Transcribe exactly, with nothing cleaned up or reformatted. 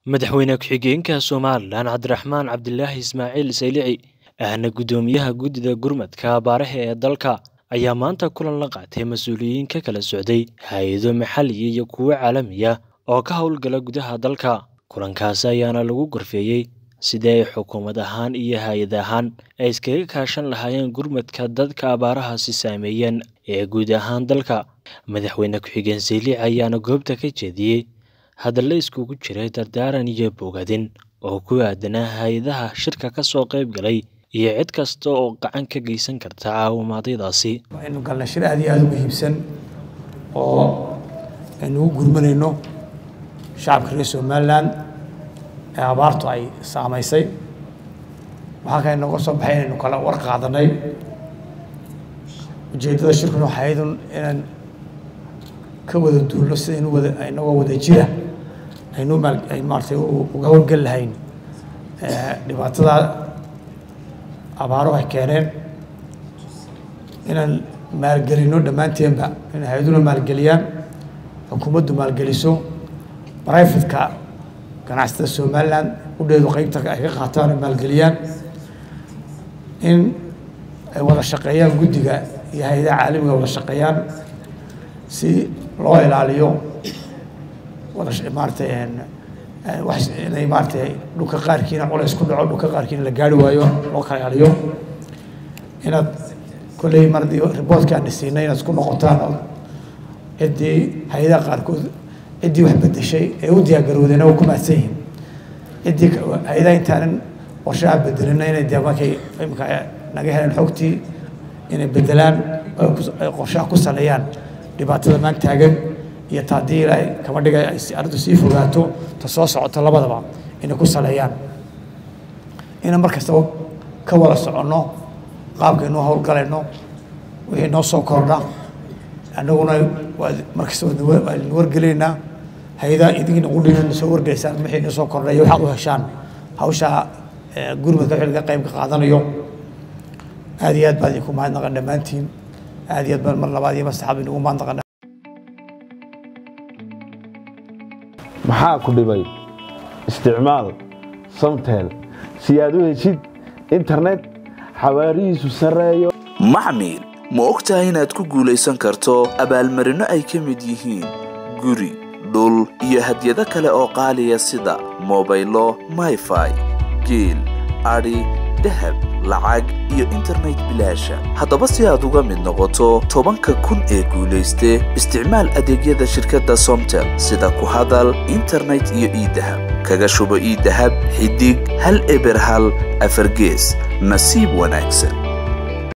madaxweyne ku-xigeenka Soomaaliland Cabdiraxmaan Cabdilaahi Ismaaciil Saylici ahna gudoomiyaha guddida gurmadka abaaraha ee dalka ayaa maanta kulan la qaatay mas'uuliyiin ka kala socday hay'ado maxalli iyo kuwa caalami ah oo ka howlgala gudaha dalka. Kulankaas ayaana lagu gorfeeyay sidii ay xukuumad ahaan iyo hay'ad ahaan ay iskaga kaashan lahaayeen gurmadka dadka abaarahaasi saameeyeen ee guud ahaan dalka. Madaxweyne ku-xigeen Saylici ayaana goobta ka jeediyay hadallo iskugu jiray dardaaran iyo bogadin oo ku aadanaa hay'adaha shirka ka soo qayb galay iyo cid kasta oo gacan ka geysan karta caawimaadaydaasi. Inuu galna shir aad iyo aad u muhiimsan oo inuu gurmanayno shacabka reer Soomaaliland ee abaartu ay saameysay. Waxa kale nooga soo baxay inuu kala war qaadanay ujeedada shirkuna waxay ahayd inaan ka wada duulno sida inuu wada inagoo wada jira aynu maal ay maartay uga howlgal lahayn dhibaatada abaaro ay keeneen inaan maalgelino dhammaanteenba in hay'aduhu maalgeliyaan xukuumaddu maalgeliso private-ka ganacsatada Soomaaliland u dheedo qaybta ay ka qaataan maalgeliyaan in ay wada shaqeeyaan guddiga iyo hay'adaha caalamiga wada shaqeeyaan si loo ilaaliyo wada maartay wax inay maartay dhulka qaarkiina culays ku dhaco dhulka qaarkiina la gaari waayo loo kala ilaaliyo inaad kulay mardi reportka aan siinay inaad ku noqotaan cidii hay'adaha qaarkood cidii wax bedeshay ee u diyaar garoodeen oo ku maadsan yihiin cidii hay'adaha intaan qorshaha bedelinay inay deegaanka imka naga helaan xogtii inay bedelaan qorshaha ku saleeyaan dhibaatada maanta taagan iyo taadiir ay kama dhigay arrintu sii fogaato ta soo socota labadaba inay ku saleeyaan in markasta ka wada socono qaabka inuu howlgalayno wixii noo soo kordha annaguna markasta waan wargelaynaa hay'adaha idinka ugu dhiman soo wargeysaan wixii noo soo kordhay waxa u heshaan hawsha gurmadka xilliga qayb ka qaadanayo aad iyo aad baad ku mahadnaqan dhammaantiin aad iyo aad mar labaad iyo saxaab inuu mahadnaqan maxaa ku dhibay isticmaal Somtel si aad u heshid internet xawaarihiisu sareeyo. Macmiil ma ogtahay inaad ku guuleysan karto abaalmarino ay ka mid yihiin guri, dhul iyo hadiyado kale oo qaaliya sida mobaylo, Wi-Fi, geel, ari, dahab, lacag iyo internet bilaasha. Haddaba si aad uga mid noqoto tobanka kun ee guuleyste isticmaal adeegyada shirkadda Somtel sida ku hadal, internet iyo e-dahab. Kaga shubo e-dahab xidig hal eber hal afar gees. Nasiib wanaagsan.